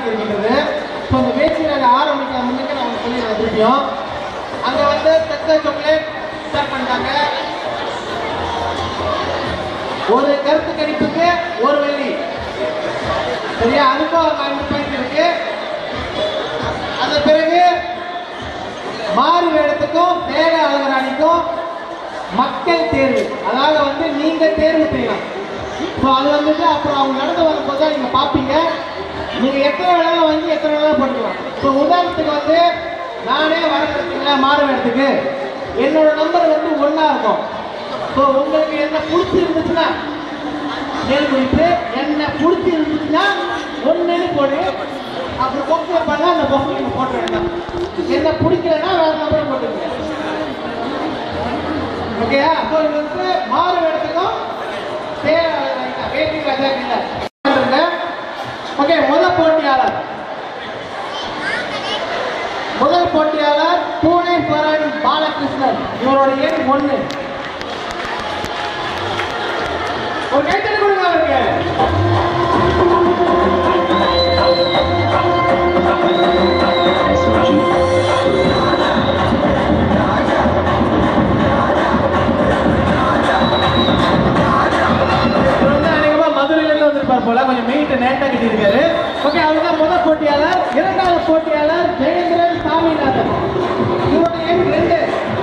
ஆரம்பிக்க இருக்கின்றது. ஸோ அந்த பேச்சு நாங்கள் ஆரம்பிக்க முன்னுக்கு நான் சொல்லிடுறேன் திருப்பியும். அங்கே வந்து தெக்க சாக்லேட் ஸ்டார்ட் பண்ணிட்டாங்க. ஒரு கருத்து கணிப்புக்கு ஒரு வெள்ளி. சரியா? அதுக்கும் 5 பாயிண்ட் இருக்கு. அந்த பிறகு மாறு வேடத்துக்கும் தேக அழகராணிக்கும் மக்கள் தேர்வு, அதாவது வந்து நீங்க தேர்வு செய்யலாம். ஸோ அது வந்துட்டு அப்புறம் அவங்க நடந்து வரும்போது தான் நீங்க பார்ப்பீங்க. நீங்க எத்தனை வேணாலும் வாங்கி எத்தனை வேணாலும் போட்டுக்கலாம். ஸோ உதாரணத்துக்கு வந்து நானே வரதுக்குங்களா மாறு வேடத்துக்கு என்னோட நம்பர் வந்து 1 இருக்கும். ஸோ உங்களுக்கு என்ன பிடிச்சி இருந்துச்சுன்னா மேல் முடிப்பு, என்ன பிடிச்சி இருந்துச்சுன்னா 1ன்னு போடு. அப்புறம் பொக்கை பண்ணா அந்த பொக்கை நீங்க போட்டு வேண்டாம். என்ன பிடிக்கலன்னா வேற நம்பரை போட்டுருங்க. ஓகேயா? ஸோ இது வந்து மாறு வேடத்துக்கும் வேட்டி ராஜா இல்லை. ஓகே, முதல் போட்டியாளர் பூனை பரன் பாலகிருஷ்ணன். இவரோட எண் 1. ஒரு கைத்தறி கொடுங்க அவருக்கு. மதுரையிலிருந்து வந்திருப்பார் போல, கொஞ்சம் மீட்டு நேட்டா கட்டி இருக்காரு. ஓகே, அவர் தான் முதல் போட்டியாளர். இரண்டாவது போட்டியாளர் ஜெயேந்திரன் சாமிநாதன். இவரோட எண் 2.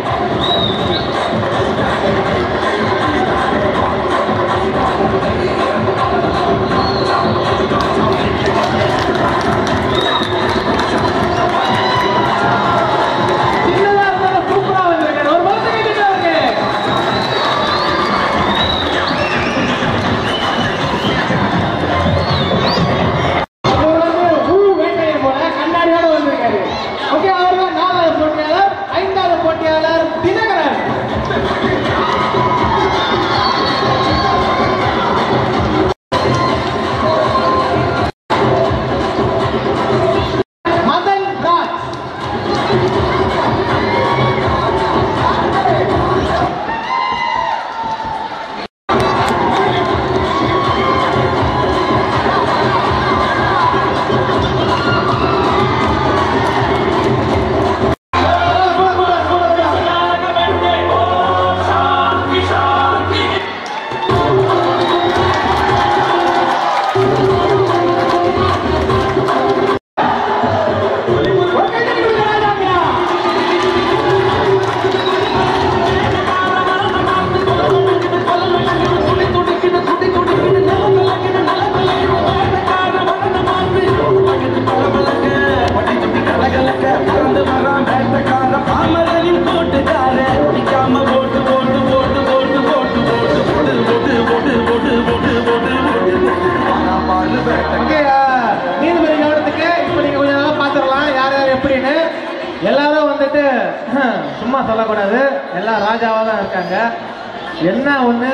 எல்லாரும் வந்துட்டு சும்மா சொல்லக்கூடாது, எல்லாம் ராஜாவா தான் இருக்காங்க. என்ன ஒண்ணு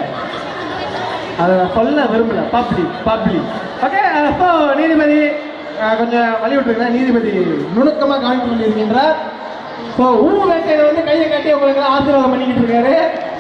அதை சொல்ல விரும்பல. பப்ளி. ஓகே, அப்போ நீதிபதி கொஞ்சம் வழி விட்டுருக்கேன். நீதிபதி நுணுக்கமா கவனித்து கொண்டிருக்கின்றார். ஸோ வேட்டையை வந்து கையை கட்டி உங்களுக்கு ஆசீர்வாதம் பண்ணிக்கிட்டு இருக்காரு.